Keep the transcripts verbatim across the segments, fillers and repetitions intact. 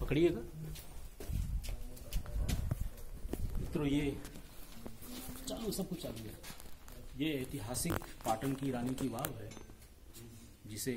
पकड़िएगा मित्रों, ये चालू सब कुछ चालू है। ये ऐतिहासिक पाटन की रानी की वाव है, जिसे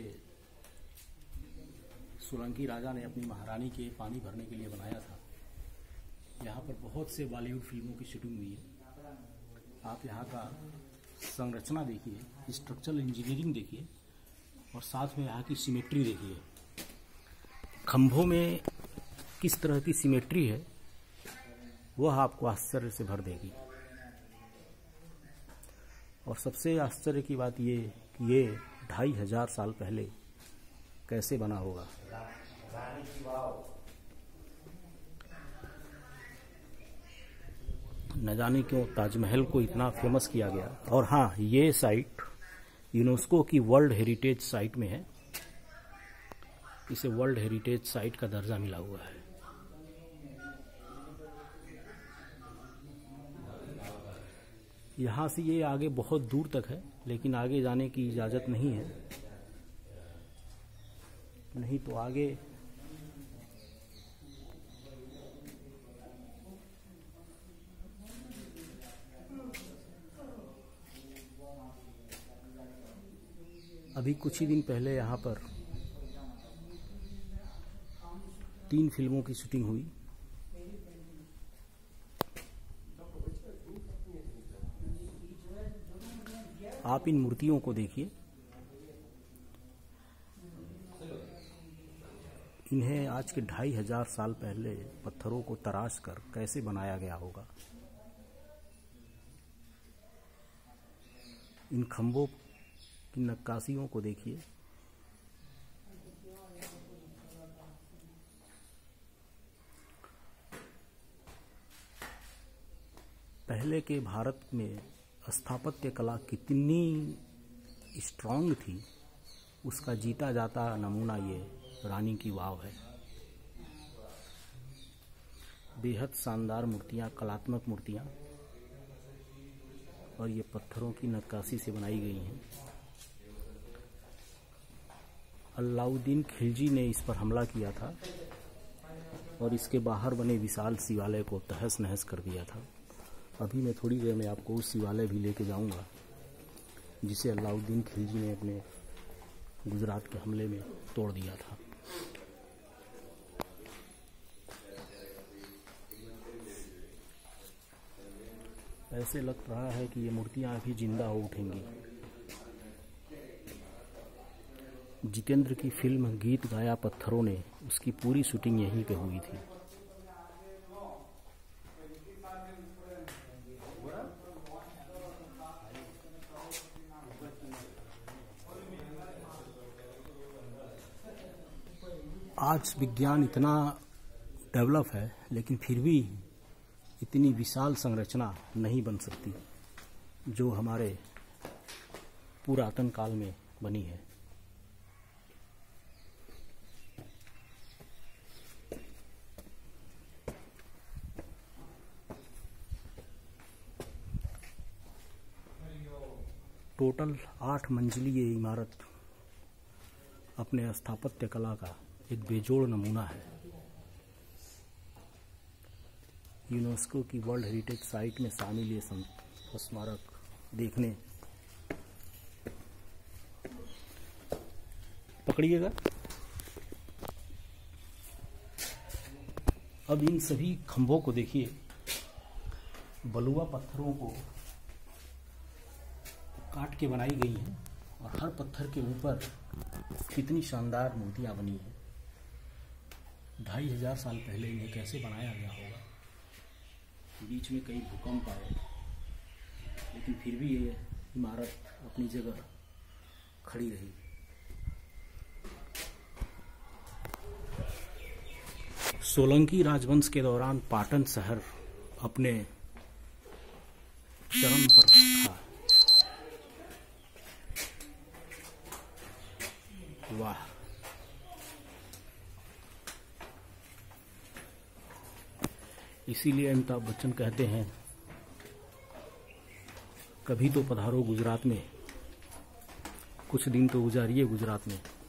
सोलंकी राजा ने अपनी महारानी के पानी भरने के लिए बनाया था। यहाँ पर बहुत से बॉलीवुड फिल्मों की शूटिंग हुई है। आप यहाँ का संरचना देखिए, स्ट्रक्चरल इंजीनियरिंग देखिए और साथ में यहाँ की सिमेट्री देखिए। खंभों में किस तरह की सिमेट्री है वह आपको आश्चर्य से भर देगी। और सबसे आश्चर्य की बात ये कि ये ढाई हजार साल पहले कैसे बना होगा। न जाने क्यों ताजमहल को इतना फेमस किया गया। और हाँ, ये साइट यूनेस्को की वर्ल्ड हेरिटेज साइट में है। इसे वर्ल्ड हेरिटेज साइट का दर्जा मिला हुआ है। यहाँ से ये आगे बहुत दूर तक है, लेकिन आगे जाने की इजाज़त नहीं है, नहीं तो आगे अभी कुछ ही दिन पहले यहाँ पर तीन फिल्मों की शूटिंग हुई। आप इन मूर्तियों को देखिए, इन्हें आज के ढाई हजार साल पहले पत्थरों को तराश कर कैसे बनाया गया होगा। इन खंभों की नक्काशियों को देखिए। पहले के भारत में स्थापत्य कला कितनी स्ट्रांग थी, उसका जीता जाता नमूना ये रानी की वाव है। बेहद शानदार मूर्तियां, कलात्मक मूर्तियां, और ये पत्थरों की नक्काशी से बनाई गई हैं। अलाउद्दीन खिलजी ने इस पर हमला किया था और इसके बाहर बने विशाल शिवालय को तहस नहस कर दिया था। अभी मैं थोड़ी देर में आपको उस शिवालय भी लेके जाऊंगा जिसे अलाउद्दीन खिलजी ने अपने गुजरात के हमले में तोड़ दिया था। ऐसे लग रहा है कि ये मूर्तियां अभी जिंदा हो उठेंगी। जितेंद्र की फिल्म गीत गाया पत्थरों ने, उसकी पूरी शूटिंग यहीं पे हुई थी। आज विज्ञान इतना डेवलप है, लेकिन फिर भी इतनी विशाल संरचना नहीं बन सकती जो हमारे पुरातन काल में बनी है। टोटल आठ मंजिली ये इमारत अपने स्थापत्य कला का एक बेजोड़ नमूना है। यूनेस्को की वर्ल्ड हेरिटेज साइट में शामिल ये स्मारक देखने पकड़िएगा। अब इन सभी खंभों को देखिए, बलुआ पत्थरों को काट के बनाई गई हैं और हर पत्थर के ऊपर कितनी शानदार मूर्तियां बनी हैं। ढाई हजार साल पहले इन्हें कैसे बनाया गया होगा। बीच में कई भूकंप आए, लेकिन फिर भी ये इमारत अपनी जगह खड़ी रही। सोलंकी राजवंश के दौरान पाटन शहर अपने चरम पर था। वाह, इसीलिए अमिताभ बच्चन कहते हैं, कभी तो पधारो गुजरात में, कुछ दिन तो गुजारिए गुजरात में।